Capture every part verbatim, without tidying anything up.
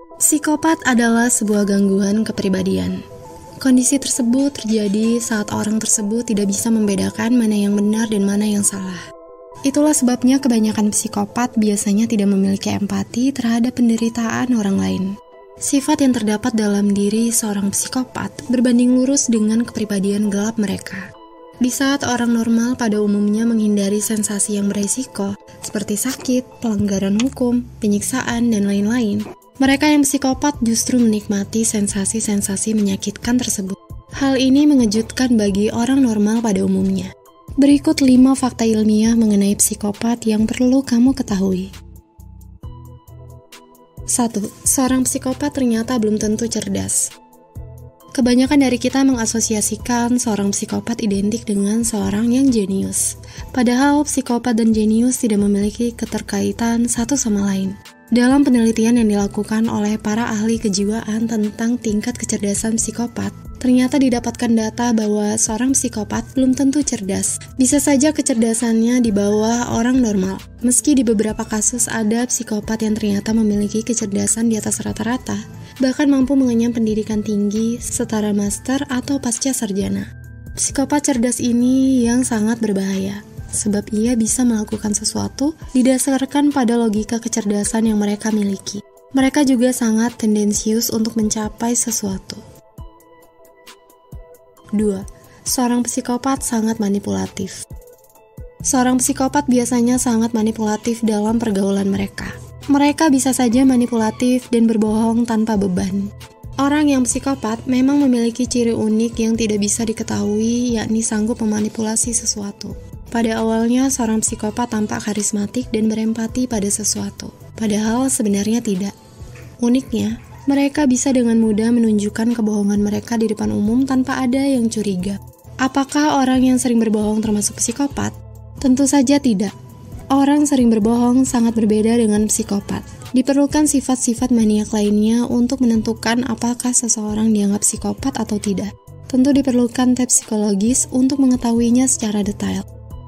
Psikopat adalah sebuah gangguan kepribadian. Kondisi tersebut terjadi saat orang tersebut tidak bisa membedakan mana yang benar dan mana yang salah. Itulah sebabnya kebanyakan psikopat biasanya tidak memiliki empati terhadap penderitaan orang lain. Sifat yang terdapat dalam diri seorang psikopat berbanding lurus dengan kepribadian gelap mereka. Di saat orang normal pada umumnya menghindari sensasi yang beresiko, seperti sakit, pelanggaran hukum, penyiksaan, dan lain-lain, mereka yang psikopat justru menikmati sensasi-sensasi menyakitkan tersebut. Hal ini mengejutkan bagi orang normal pada umumnya. Berikut lima fakta ilmiah mengenai psikopat yang perlu kamu ketahui. satu. Seorang psikopat ternyata belum tentu cerdas. Kebanyakan dari kita mengasosiasikan seorang psikopat identik dengan seorang yang jenius. Padahal psikopat dan jenius tidak memiliki keterkaitan satu sama lain. Dalam penelitian yang dilakukan oleh para ahli kejiwaan tentang tingkat kecerdasan psikopat, ternyata didapatkan data bahwa seorang psikopat belum tentu cerdas. Bisa saja kecerdasannya di bawah orang normal. Meski di beberapa kasus ada psikopat yang ternyata memiliki kecerdasan di atas rata-rata, bahkan mampu mengenyam pendidikan tinggi, setara master atau pasca sarjana. Psikopat cerdas ini yang sangat berbahaya, sebab ia bisa melakukan sesuatu didasarkan pada logika kecerdasan yang mereka miliki. Mereka juga sangat tendensius untuk mencapai sesuatu. dua. Seorang psikopat sangat manipulatif. Seorang psikopat biasanya sangat manipulatif dalam pergaulan mereka. Mereka bisa saja manipulatif dan berbohong tanpa beban. Orang yang psikopat memang memiliki ciri unik yang tidak bisa diketahui, yakni sanggup memanipulasi sesuatu. Pada awalnya, seorang psikopat tampak karismatik dan berempati pada sesuatu, padahal sebenarnya tidak. Uniknya, mereka bisa dengan mudah menunjukkan kebohongan mereka di depan umum tanpa ada yang curiga. Apakah orang yang sering berbohong termasuk psikopat? Tentu saja tidak. Orang sering berbohong sangat berbeda dengan psikopat. Diperlukan sifat-sifat maniak lainnya untuk menentukan apakah seseorang dianggap psikopat atau tidak. Tentu diperlukan tes psikologis untuk mengetahuinya secara detail.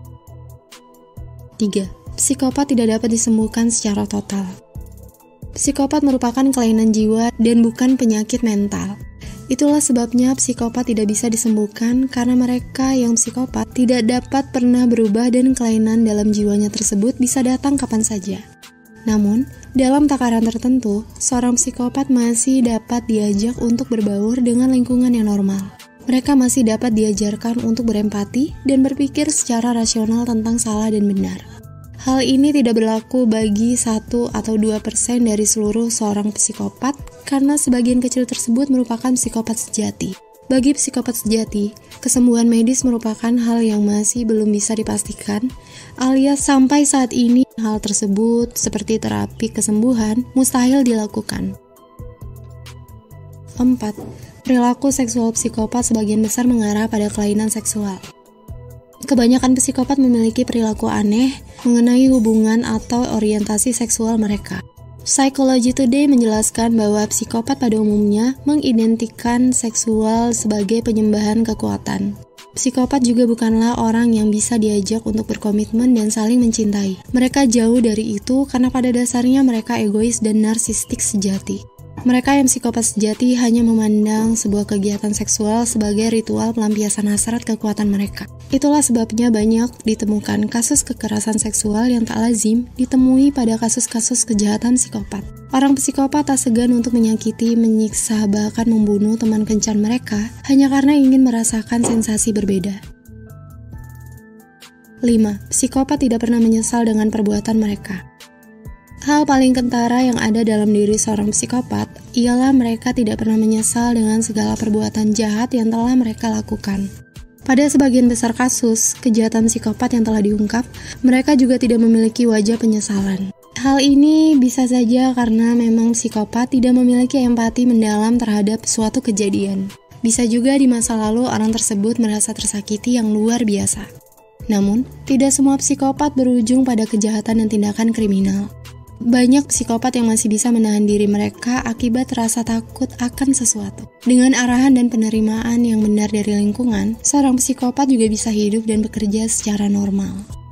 tiga. Psikopat tidak dapat disembuhkan secara total. Psikopat merupakan kelainan jiwa dan bukan penyakit mental. Itulah sebabnya psikopat tidak bisa disembuhkan karena mereka yang psikopat tidak dapat pernah berubah dan kelainan dalam jiwanya tersebut bisa datang kapan saja. Namun, dalam takaran tertentu, seorang psikopat masih dapat diajak untuk berbaur dengan lingkungan yang normal. Mereka masih dapat diajarkan untuk berempati dan berpikir secara rasional tentang salah dan benar. Hal ini tidak berlaku bagi satu atau dua persen dari seluruh seorang psikopat karena sebagian kecil tersebut merupakan psikopat sejati. Bagi psikopat sejati, kesembuhan medis merupakan hal yang masih belum bisa dipastikan, alias sampai saat ini hal tersebut seperti terapi kesembuhan mustahil dilakukan. empat. Perilaku seksual psikopat sebagian besar mengarah pada kelainan seksual. Kebanyakan psikopat memiliki perilaku aneh mengenai hubungan atau orientasi seksual mereka. Psychology Today menjelaskan bahwa psikopat pada umumnya mengidentikan seksual sebagai penyembahan kekuatan. Psikopat juga bukanlah orang yang bisa diajak untuk berkomitmen dan saling mencintai. Mereka jauh dari itu karena pada dasarnya mereka egois dan narsistik sejati. Mereka yang psikopat sejati hanya memandang sebuah kegiatan seksual sebagai ritual pelampiasan hasrat kekuatan mereka. Itulah sebabnya banyak ditemukan kasus kekerasan seksual yang tak lazim ditemui pada kasus-kasus kejahatan psikopat. Orang psikopat tak segan untuk menyakiti, menyiksa, bahkan membunuh teman kencan mereka hanya karena ingin merasakan sensasi berbeda. lima. Psikopat tidak pernah menyesal dengan perbuatan mereka. Hal paling kentara yang ada dalam diri seorang psikopat ialah mereka tidak pernah menyesal dengan segala perbuatan jahat yang telah mereka lakukan. Pada sebagian besar kasus kejahatan psikopat yang telah diungkap, mereka juga tidak memiliki wajah penyesalan. Hal ini bisa saja karena memang psikopat tidak memiliki empati mendalam terhadap suatu kejadian. Bisa juga di masa lalu orang tersebut merasa tersakiti yang luar biasa. Namun, tidak semua psikopat berujung pada kejahatan dan tindakan kriminal. Banyak psikopat yang masih bisa menahan diri mereka akibat rasa takut akan sesuatu. Dengan arahan dan penerimaan yang benar dari lingkungan, seorang psikopat juga bisa hidup dan bekerja secara normal.